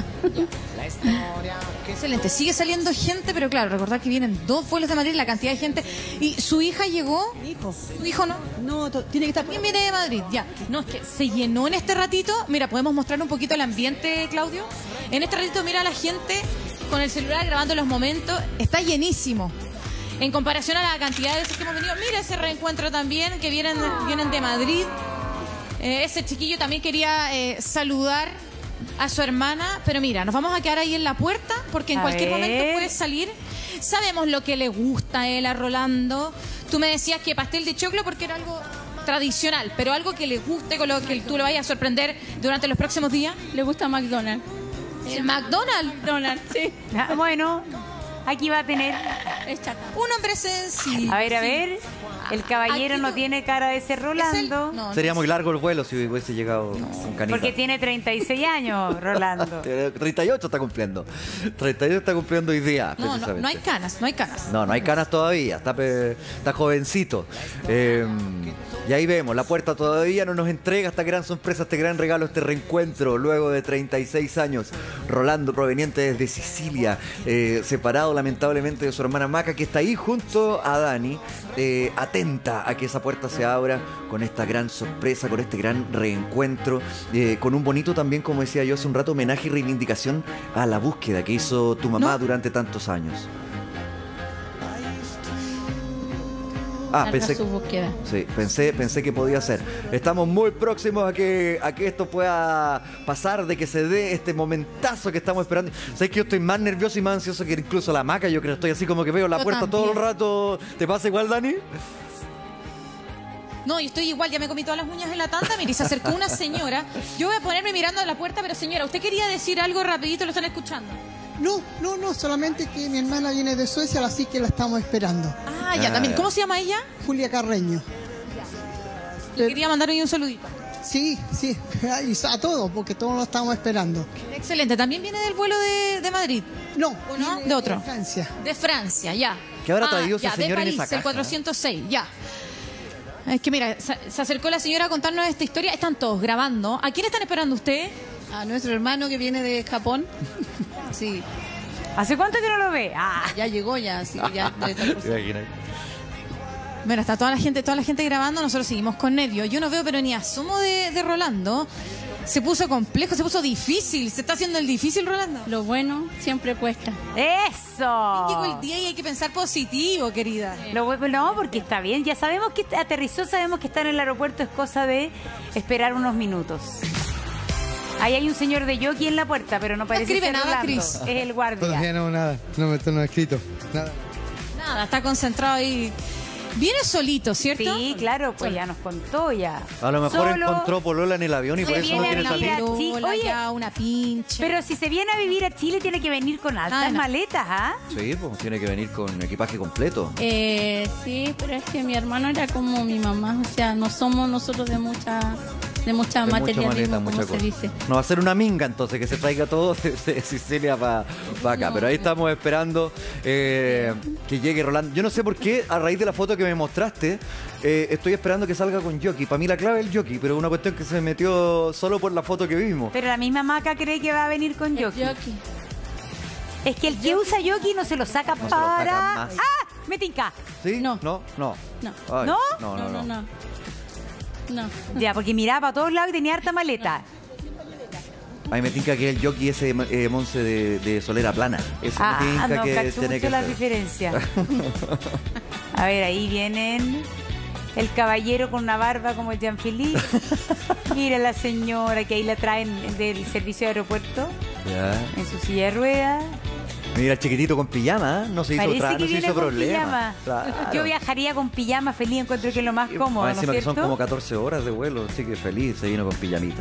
Excelente, sigue saliendo gente, pero claro, recordad que vienen 2 vuelos de Madrid, la cantidad de gente. ¿Y su hija llegó? Hijo. ¿Su hijo no? No, tiene que estar... También viene de Madrid, ya. No, es que se llenó en este ratito. Mira, podemos mostrar un poquito el ambiente, Claudio. En este ratito, mira a la gente con el celular grabando los momentos. Está llenísimo. En comparación a la cantidad de veces que hemos venido. Mira ese reencuentro también, que vienen de Madrid. Ese chiquillo también quería saludar a su hermana, pero mira, nos vamos a quedar ahí en la puerta porque en cualquier momento puede salir. Sabemos lo que le gusta a él, a Rolando. Tú me decías que pastel de choclo porque era algo tradicional, pero algo que le guste, con lo que tú le vayas a sorprender durante los próximos días. Le gusta McDonald's. ¿El McDonald's? Sí. Ah, bueno, aquí va a tener... Un hombre sencillo. A ver. El caballero Aquí no no- tiene cara de ser Rolando. No, Sería muy largo el vuelo si hubiese llegado con canita. Porque tiene 36 años, Rolando. 38 está cumpliendo. 38 está cumpliendo hoy día, no, precisamente. no hay canas, no hay canas. No hay canas todavía, está jovencito. Y ahí vemos, la puerta todavía no nos entrega esta gran sorpresa, este gran regalo, este reencuentro luego de 36 años. Rolando, proveniente desde Sicilia, separado lamentablemente de su hermana Maca, que está ahí junto a Dani, atenta a que esa puerta se abra con esta gran sorpresa, con este gran reencuentro, con un bonito también, como decía yo hace un rato, homenaje y reivindicación a la búsqueda que hizo tu mamá durante tantos años. Pensé, su búsqueda. sí, pensé que podía ser. Estamos muy próximos a que esto pueda pasar, de que se dé este momentazo que estamos esperando. Sabes que yo estoy más nervioso y más ansioso que incluso la Maca. Yo creo, estoy así como que veo la Yo puerta también. todo el rato. ¿Te pasa igual, Dani? No, yo estoy igual, ya me comí todas las uñas en la tanda. Mire, se acercó una señora. Yo voy a ponerme mirando a la puerta, pero señora, usted quería decir algo rapidito, lo están escuchando. No, solamente que mi hermana viene de Suecia, así que la estamos esperando. Ah, ya, también. ¿Cómo se llama ella? Julia Carreño. Le quería mandar hoy un saludito. Sí, y a todos, porque todos lo estamos esperando. Excelente. ¿También viene del vuelo de Madrid? No, ¿O no? viene De otro. Francia. De Francia, ya. ¿Qué habrá traído ese ya, señor de en París, esa el caja? 406, ya. Es que mira, se acercó la señora a contarnos esta historia. Están todos grabando. ¿A quién están esperando ustedes? A nuestro hermano que viene de Japón. Sí, ¿Hace cuánto que no lo ve? ya llegó ya, así que ya debe estar por salir. Mira, está toda la gente grabando. Nosotros seguimos con nervios. Yo no veo, pero ni asomo de Rolando. Se puso complejo, se puso difícil. Se está haciendo el difícil, Rolando. Lo bueno siempre cuesta. ¡Eso! Llegó el día y hay que pensar positivo, querida. No, porque está bien. Ya sabemos que aterrizó, sabemos que estar en el aeropuerto es cosa de esperar unos minutos. Ahí hay un señor de jockey en la puerta, pero no parece escribe ser nada, Rolando. Chris. Es el guardia. Todavía no, nada. No he escrito. Nada. Nada, está concentrado ahí. Viene solito, ¿cierto? Sí, claro, pues ya nos contó ya. A lo mejor Solo encontró polola en el avión y se por eso no viene quiere a salir. vivir Sí, Lola, oye. ya, una pinche. Pero si se viene a vivir a Chile, tiene que venir con altas no. maletas, ¿ah? Sí, pues tiene que venir con equipaje completo. Sí, pero es que mi hermano era como mi mamá. O sea, no somos nosotros de mucha De mucha materialismo, maleta, como mucha se cosa. dice. No va a ser una minga entonces, que se traiga todo de Sicilia para acá. No, Pero ahí estamos esperando que llegue Rolando. Yo no sé por qué, a raíz de la foto que me mostraste, estoy esperando que salga con jockey. Para mí la clave es el jockey, pero es una cuestión que se metió solo por la foto que vimos. Pero la misma Maca cree que va a venir con jockey. Es que el que usa jockey no se lo saca No se lo saca para... más. ¡Ah! Me tinca. ¿Sí? No. No. No. Ay, ¿No? No. No. Ya, porque miraba para todos lados y tenía harta maleta. A mí me tinca que el jockey ese Monse de Solera Plana. Ese me tinca no, que cacho tiene mucho que la ser. diferencia. A ver, ahí vienen el caballero con una barba como el Jean-Philippe. Mira la señora que ahí la traen del servicio de aeropuerto Ya. en su silla de ruedas. Mira el chiquitito con pijama, ¿eh? No se hizo, Parece que no se viene hizo con problema. pijama. Claro. Yo viajaría con pijama feliz, encuentro que es lo más cómodo, ¿no es Encima que cierto? son como 14 horas de vuelo, así que feliz, se vino con pijamita.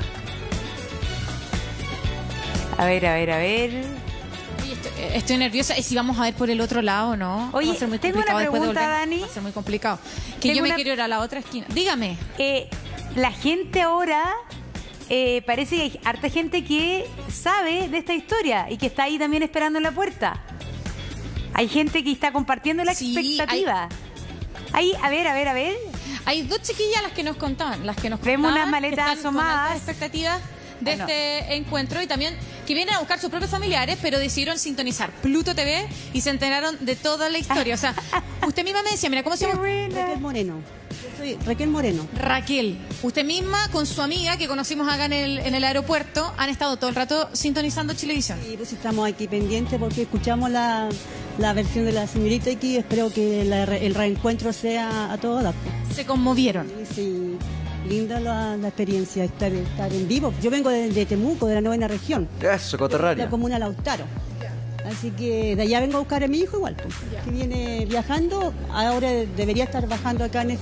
A ver. Oye, estoy nerviosa. ¿Y si vamos a ver por el otro lado, no? Oye, Va a ser muy tengo una complicado después de pregunta, volver. Dani. Va a ser muy complicado. Que Tengo yo me una- quiero ir a la otra esquina. Dígame. La gente ahora, parece que hay harta gente que sabe de esta historia y que está ahí también esperando en la puerta. Hay gente que está compartiendo la Sí, expectativa. Ahí, a ver. Hay dos chiquillas las que nos contaban. Vemos unas que maletas están con asomadas. altas expectativas de Ah, no. este encuentro y también que vienen a buscar sus propios familiares, pero decidieron sintonizar Pluto TV y se enteraron de toda la historia. O sea, usted misma me decía, mira, ¿cómo se llama? Raquel Moreno. Yo soy Raquel Moreno. Raquel, usted misma con su amiga que conocimos acá en el aeropuerto han estado todo el rato sintonizando Chilevisión. Y pues estamos aquí pendientes porque escuchamos la versión de la señorita aquí. Espero que el reencuentro sea a todo dar. Se conmovieron. Sí, linda la experiencia, estar en vivo. Yo vengo de Temuco, de la 9ª región, Eso, coterránea. la comuna Lautaro. Así que de allá vengo a buscar a mi hijo igual, pues, que viene viajando. Ahora debería estar bajando acá en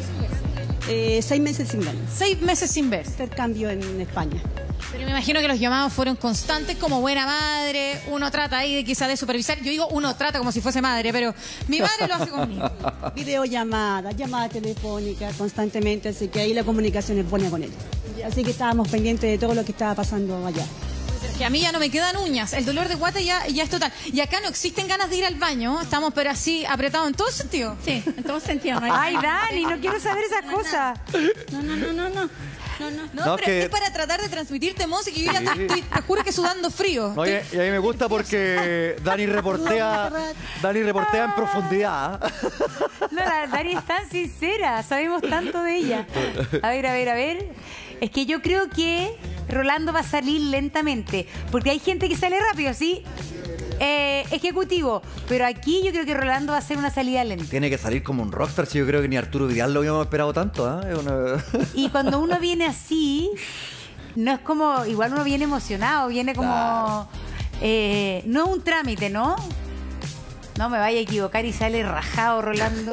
6 meses sin vernos. 6 meses sin ver. Intercambio en España. Pero me imagino que los llamados fueron constantes como buena madre. Uno trata ahí de quizá de supervisar. Yo digo uno trata como si fuese madre, pero mi madre lo hace conmigo. Videollamadas, llamadas telefónicas constantemente, así que ahí la comunicación es buena con él. Así que estábamos pendientes de todo lo que estaba pasando allá. Que a mí ya no me quedan uñas. El dolor de guata ya es total. Y acá no existen ganas de ir al baño. Estamos pero así apretados en todo sentido. Sí, en todo sentido. Ay, Dani, no quiero saber esas cosas. No. No, No, pero que- es para tratar de transmitirte música y yo ya estoy, te juro que sudando frío. No, y a mí me gusta porque Dani reportea en profundidad. No, la Dani es tan sincera, sabemos tanto de ella. A ver. Es que yo creo que Rolando va a salir lentamente, porque hay gente que sale rápido, ¿sí? Ejecutivo, pero aquí yo creo que Rolando va a hacer una salida lenta. Tiene que salir como un rockstar, si yo creo que ni Arturo Vidal lo habíamos esperado tanto, ¿ah? Es una- Y cuando uno viene así, no es como, igual uno viene emocionado, viene como, no es un trámite, ¿no? No me vaya a equivocar y sale rajado Rolando.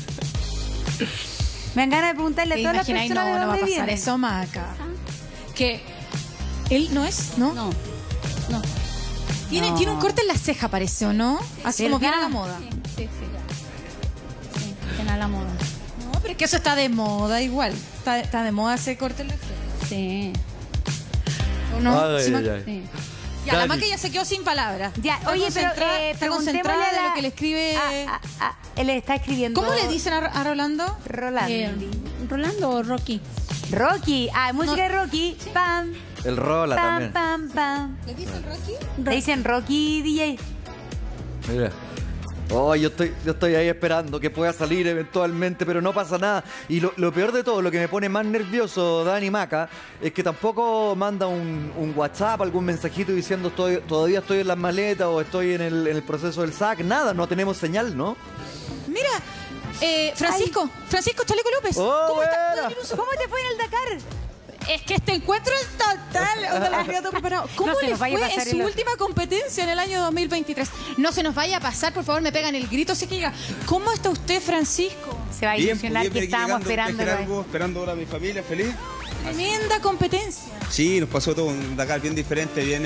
Me dan ganas de preguntarle a ¿Te todas las imaginas? personas No, de no va a dónde pasar vienen. eso, Maca. Que él no es, ¿no? No. Tiene un corte en la ceja, parece, ¿o no? Así como ¿Verdad? viene a la moda. Sí. Tiene la moda. No, pero es que eso está de moda igual. Está de moda ese corte en la ceja. Sí. ¿O no? Ay, Sí, ay, Maca. ay. Sí. Ya, la Dani. Maca ya se quedó sin palabras. Ya, Está oye, pero está concentrada preguntémosle de a lo que le escribe. él está escribiendo. ¿Cómo le dicen a Rolando? Rolando. ¿Rolando o Rocky? Rocky. Música de Rocky. Pam, El rola pam, también. pam. ¿Le dicen Rocky? Le dicen Rocky DJ. Mira. Oh, yo estoy ahí esperando que pueda salir eventualmente, pero no pasa nada. Y lo peor de todo, lo que me pone más nervioso, Dani Maca, es que tampoco manda un WhatsApp, algún mensajito diciendo todavía estoy en las maletas o estoy en el proceso del SAC. Nada, no tenemos señal, ¿no? Mira, Francisco Chaleco López. Oh, ¿Cómo está? buena. ¿Cómo te fue en el Dakar? Es que este encuentro es total. O sea, lo tenía todo preparado. ¿Cómo No se le nos vaya a fue pasar en su el- última competencia en el año 2023? No se nos vaya a pasar, por favor, me pegan el grito. Así que diga, ¿cómo está usted, Francisco? Se va a ilusionar bien, que aquí estábamos llegando, esperando. algo, esperando ahora a mi familia, feliz. Tremenda competencia. Sí, nos pasó todo un Dakar bien diferente, bien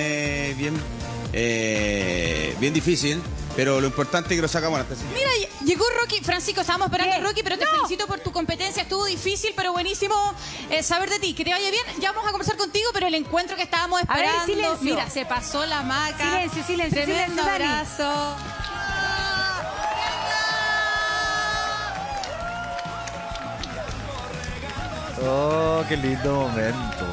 difícil, pero lo importante es que lo sacamos hasta así. Mira, llegó Rocky. Francisco, estábamos esperando Bien. a Rocky, pero te felicito por tu competencia. Estuvo difícil, pero buenísimo saber de ti. Que te vaya bien. Ya vamos a conversar contigo, pero el encuentro que estábamos A ver, esperando. silencio. Mira, se pasó la Maca. Silencio, Tremendo Dani. abrazo. Oh, qué lindo momento.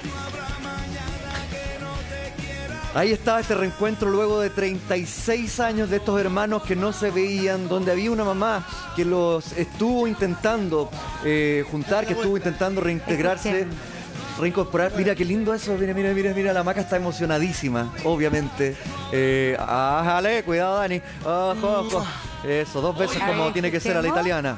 Ahí estaba este reencuentro luego de 36 años de estos hermanos que no se veían, donde había una mamá que los estuvo intentando juntar, que estuvo intentando reintegrarse. reincorporar. Mira qué lindo eso. Mira, la Maca está emocionadísima, obviamente. Ale, cuidado, Dani. Ojo. Eso, 2 veces como tiene que ser a la italiana.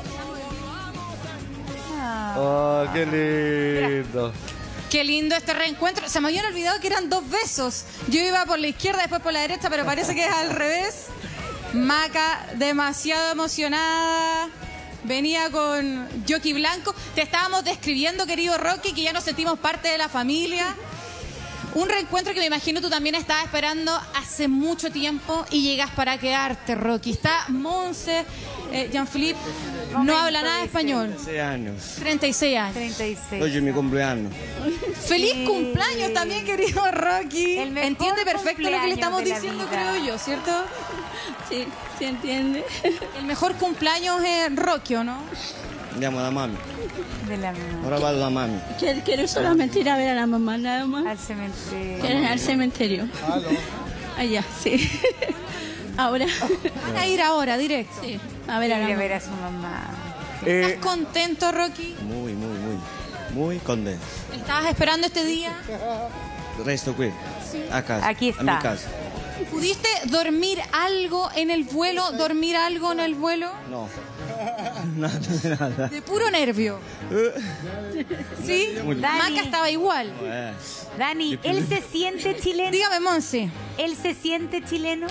Oh, qué lindo. Qué lindo este reencuentro. Se me habían olvidado que eran 2 besos. Yo iba por la izquierda, después por la derecha, pero parece que es al revés. Maca, demasiado emocionada. Venía con jockey blanco. Te estábamos describiendo, querido Rocky, que ya nos sentimos parte de la familia. Un reencuentro que me imagino tú también estabas esperando hace mucho tiempo y llegas para quedarte, Rocky. Está Monse, Jean-Philippe, no habla nada de español. 36 años. 36 años. 36. Hoy es mi cumpleaños. ¡Feliz cumpleaños también, querido Rocky! Entiende perfecto lo que le estamos diciendo, creo yo, ¿cierto? Sí, sí entiende. El mejor cumpleaños es Rocky, ¿o no? Llamo a la mami. De la mamá. Ahora va la mami. Quiero solamente ir a ver a la mamá, nada más. Al cementerio. ¿Quieren al cementerio? Allá, sí. Ahora. Van a ir ahora, directo. Sí, a ver a la Quiere mamá. ver a su mamá. ¿Estás contento, Rocky? Muy contento. ¿Estabas esperando este día? Resto aquí. A casa. Aquí está. A mi casa. ¿Pudiste dormir algo en el vuelo? ¿Dormir algo en el vuelo? No. Nada. De puro nervio. ¿Sí? Maca estaba igual. Dani, ¿él se siente chileno? Dígame, Monse. ¿Él se siente chileno?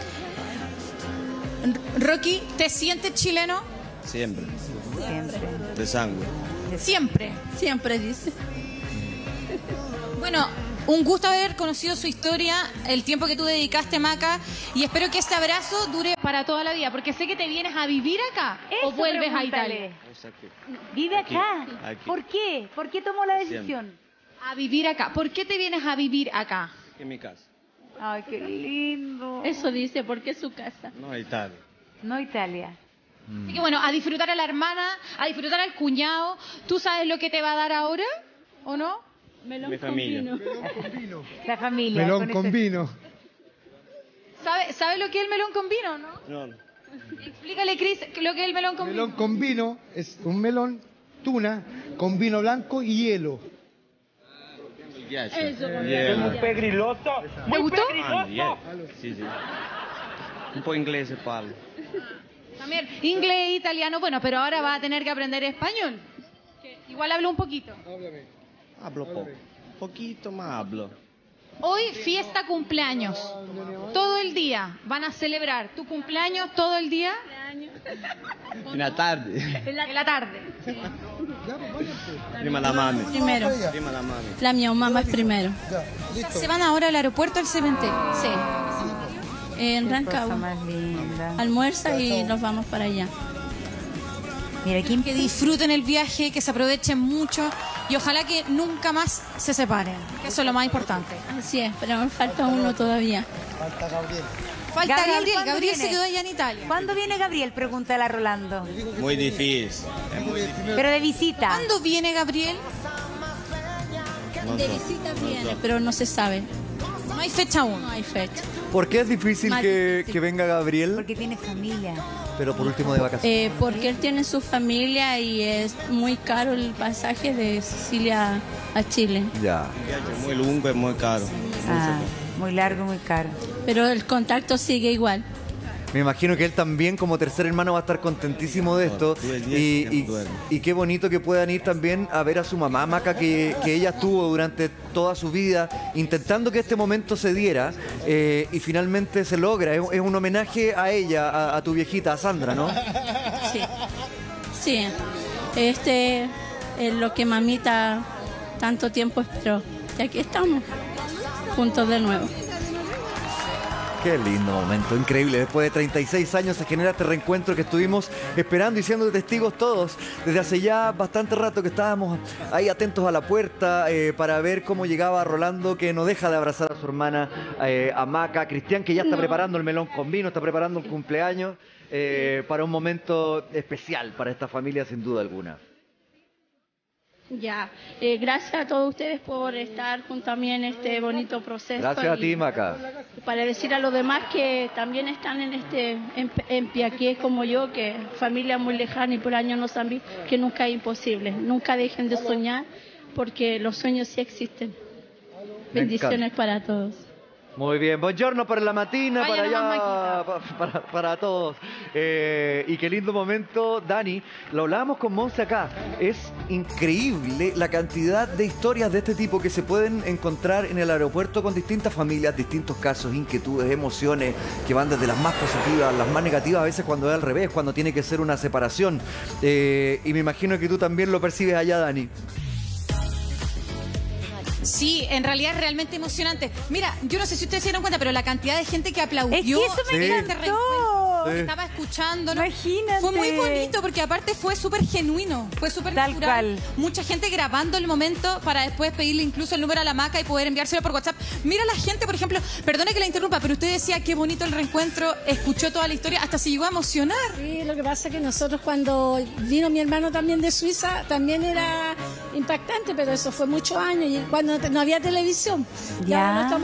Rocky, ¿te sientes chileno? Siempre. Siempre. De sangre. Siempre. Siempre dice. Bueno, un gusto haber conocido su historia, el tiempo que tú dedicaste, Maca, y espero que este abrazo dure para toda la vida, porque sé que te vienes a vivir acá o vuelves a Italia. ¿Vive acá? Aquí. ¿Por qué? ¿Por qué tomó la decisión? A vivir acá. ¿Por qué te vienes a vivir acá? En mi casa. Ay, qué lindo. Eso dice, porque es su casa. No, Italia. No Italia. Así que bueno, a disfrutar a la hermana, a disfrutar al cuñado. ¿Tú sabes lo que te va a dar ahora o no? Melón Mi con familia. vino. La familia. Melón con ese- vino. ¿Sabe lo que es el melón con vino, no? No. Explícale, Cris, lo que es el melón con Melón vino. con vino es un melón, tuna, con vino blanco y hielo. Eso, ¿Te gustó? Sí. Un po' inglese parlo. También inglés e italiano, bueno, pero ahora va a tener que aprender español. Igual hablo un poquito. Hablo poco. Poquito, ma hablo. Hoy fiesta cumpleaños. Todo el día van a celebrar tu cumpleaños todo el día En la tarde. en la tarde. Prima la mami. Primero. Prima la mami. La mi mamá es primero. Ya, listo. Se van ahora al aeropuerto al cementerio. Sí. En Qué cosa Rancagua. más linda. Almuerza y nos vamos para allá. Mira, ¿quién Que disfruten el viaje, que se aprovechen mucho y ojalá que nunca más se separen. Que eso es lo más importante. Así es, pero me falta uno todavía. Falta Gabriel. Falta Gabriel, Gabriel. ¿cuándo Gabriel se viene? quedó allá en Italia. ¿Cuándo viene Gabriel? Pregúntale a Rolando. Muy difícil. Es muy difícil. Pero de visita. ¿Cuándo viene Gabriel? No De so. visita viene, pero no se sabe. No hay fecha aún. No hay fecha. ¿Por qué es difícil Más que difícil. venga Gabriel? Porque tiene familia. Pero por último de vacaciones. Porque él tiene su familia y es muy caro el pasaje de Sicilia a Chile. Ya. Es muy lungo, es muy caro. Ah, muy largo, muy caro. Pero el contacto sigue igual. Me imagino que él también, como tercer hermano, va a estar contentísimo de esto. Tú el día Y, que y- duerme. y qué bonito que puedan ir también a ver a su mamá, Maca, que ella estuvo durante toda su vida intentando que este momento se diera y finalmente se logra. Es un homenaje a ella, a tu viejita, a Sandra, ¿no? Sí. Sí. Este es lo que mamita tanto tiempo esperó. Y aquí estamos, juntos de nuevo. Qué lindo momento, increíble. Después de 36 años se genera este reencuentro que estuvimos esperando y siendo testigos todos. Desde hace ya bastante rato que estábamos ahí atentos a la puerta para ver cómo llegaba Rolando, que no deja de abrazar a su hermana, a Maca. Cristian, que ya está preparando el melón con vino, está preparando el cumpleaños para un momento especial para esta familia, sin duda alguna. Ya, gracias a todos ustedes por estar junto a mí en este bonito proceso. Gracias a y ti, Maca. para decir a los demás que también están en Piaqué como yo, que familia muy lejana y por años no saben que nunca es imposible. Nunca dejen de soñar, porque los sueños sí existen. Me Bendiciones encanta. para todos. Muy bien, buongiorno para la matina, Vaya para nomás, allá, para todos. Y qué lindo momento, Dani. Lo hablábamos con Monse acá. Es increíble la cantidad de historias de este tipo que se pueden encontrar en el aeropuerto con distintas familias, distintos casos, inquietudes, emociones, que van desde las más positivas, las más negativas, a veces cuando es al revés, cuando tiene que ser una separación. Y me imagino que tú también lo percibes allá, Dani. Sí, en realidad es realmente emocionante. Mira, yo no sé si ustedes se dieron cuenta, pero la cantidad de gente que aplaudió. Es que eso me Sí. encantó. que estaba escuchando, ¿no? Imagínate. Fue muy bonito porque aparte fue súper genuino, fue súper Tal natural. cual. Mucha gente grabando el momento para después pedirle incluso el número a la Maca y poder enviárselo por WhatsApp. Mira la gente, por ejemplo, perdone que la interrumpa, pero usted decía qué bonito el reencuentro, escuchó toda la historia, hasta se llegó a emocionar. Sí, lo que pasa es que nosotros cuando vino mi hermano también de Suiza, también era impactante, pero eso fue muchos años y cuando no había televisión. Y Ya. ahora no estamos